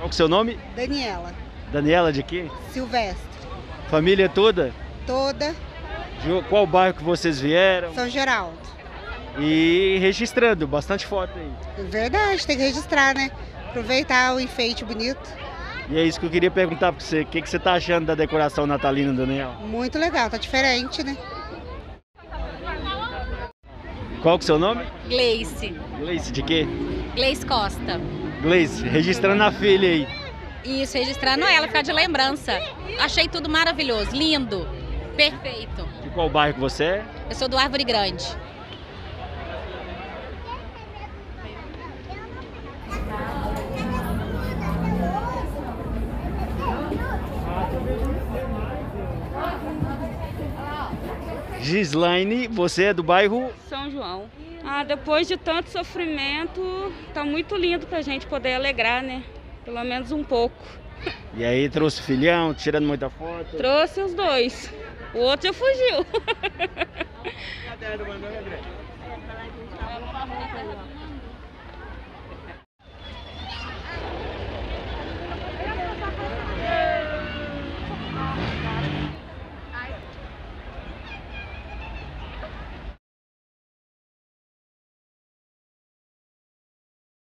Qual que é o seu nome? Daniela Daniela de quê? Silvestre. Família toda? Toda De qual bairro que vocês vieram? São Geraldo. E registrando, bastante foto aí. Verdade, tem que registrar, né? Aproveitar o enfeite bonito. E é isso que eu queria perguntar pra você. O que você tá achando da decoração natalina, Daniel? Muito legal, tá diferente, né? Qual que é o seu nome? Gleice. Gleice, de quê? Gleice Costa. Gleice, registrando a filha aí. Isso, registrando ela, ficar de lembrança. Achei tudo maravilhoso, lindo, perfeito. De qual bairro que você é? Eu sou do Árvore Grande. Gislaine, você é do bairro? São João. Depois de tanto sofrimento, tá muito lindo pra gente poder alegrar, né? Pelo menos um pouco. E aí trouxe o filhão, tirando muita foto? Trouxe os dois. O outro já fugiu. Cadê a irmã do André?